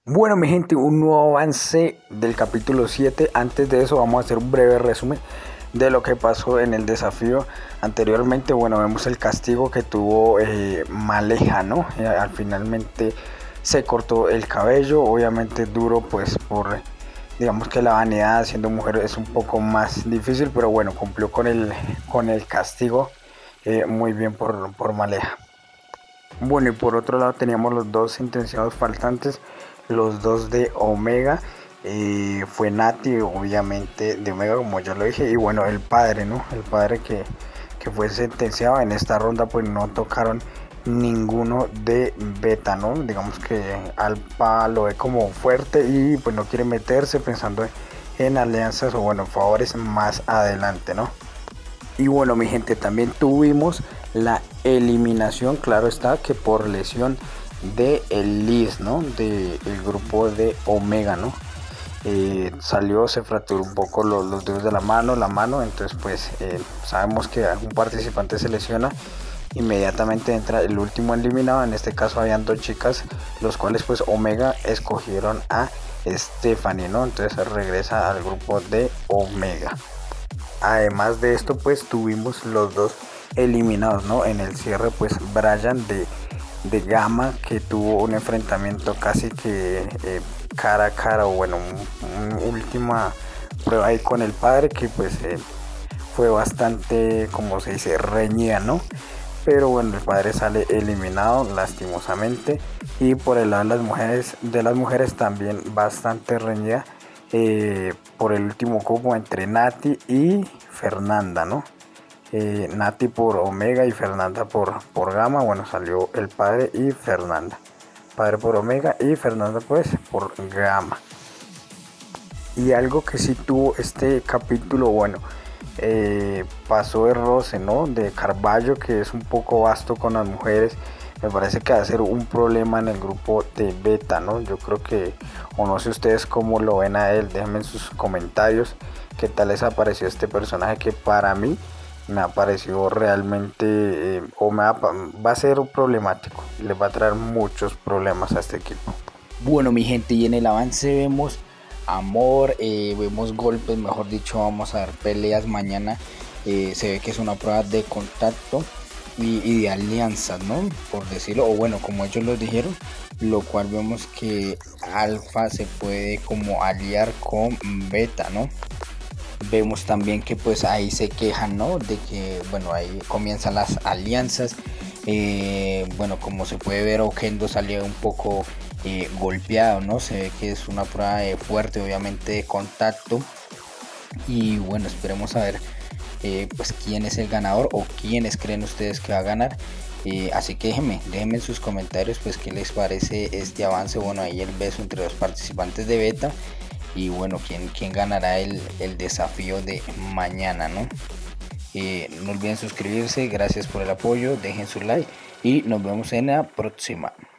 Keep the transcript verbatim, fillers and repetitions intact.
Bueno, mi gente, un nuevo avance del capítulo siete. Antes de eso vamos a hacer un breve resumen de lo que pasó en el desafío anteriormente. Bueno, vemos el castigo que tuvo eh, Maleja, ¿no? Eh, al finalmente se cortó el cabello, obviamente duro, pues por, digamos que la vanidad siendo mujer es un poco más difícil, pero bueno, cumplió con el, con el castigo eh, muy bien por, por Maleja. Bueno, y por otro lado teníamos los dos sentenciados faltantes, los dos de Omega. Eh, fue Nati, obviamente, de Omega, como ya lo dije, y bueno, el padre, ¿no? El padre que, que fue sentenciado en esta ronda, pues no tocaron ninguno de Beta, ¿no? Digamos que Alfa lo ve como fuerte y pues no quiere meterse pensando en alianzas o bueno, favores más adelante, ¿no? Y bueno, mi gente, también tuvimos la eliminación, claro está, que por lesión de el Liz, ¿no? Del grupo de Omega, ¿no? Eh, salió, se fracturó un poco los, los dedos de la mano, la mano, entonces pues eh, sabemos que un participante se lesiona, inmediatamente entra el último eliminado. En este caso habían dos chicas, los cuales pues Omega escogieron a Stephanie, ¿no? Entonces regresa al grupo de Omega. Además de esto, pues tuvimos los dos eliminados, ¿no? En el cierre, pues Brian de, de Gama, que tuvo un enfrentamiento casi que eh, cara a cara, o bueno, una un última prueba ahí con el padre, que pues eh, fue bastante, como se dice, reñida, ¿no? Pero bueno, el padre sale eliminado lastimosamente. Y por el lado de las mujeres, de las mujeres también bastante reñida. Eh, por el último cupo entre Nati y Fernanda, ¿no? Eh, Nati por Omega y Fernanda por, por Gama. Bueno, salió el padre y Fernanda. Padre por Omega y Fernanda pues por Gama. Y algo que sí tuvo este capítulo, bueno, eh, pasó de roce, ¿no? De Carballo, que es un poco vasto con las mujeres. Me parece que va a ser un problema en el grupo de Beta, ¿no? Yo creo que, o no sé ustedes cómo lo ven a él, déjenme en sus comentarios qué tal les apareció este personaje, que para mí me ha parecido realmente, eh, o me va, va a ser problemático, le va a traer muchos problemas a este equipo. Bueno, mi gente, y en el avance vemos amor, eh, vemos golpes, mejor dicho, vamos a ver peleas mañana. Eh, se ve que es una prueba de contacto y, y de alianzas, ¿no? Por decirlo, o bueno, como ellos lo dijeron, lo cual vemos que Alfa se puede como aliar con Beta, ¿no? Vemos también que pues ahí se quejan, ¿no? De que, bueno, ahí comienzan las alianzas. Eh, bueno, como se puede ver, Oquendo salió un poco eh, golpeado, ¿no? Se ve que es una prueba eh, fuerte, obviamente, de contacto. Y bueno, esperemos a ver eh, pues quién es el ganador o quiénes creen ustedes que va a ganar. Eh, así que déjenme, déjenme en sus comentarios pues qué les parece este avance. Bueno, ahí el beso entre los participantes de Beta. Y bueno, quién, quién ganará el, el desafío de mañana, ¿no? Eh, no olviden suscribirse, gracias por el apoyo, dejen su like y nos vemos en la próxima.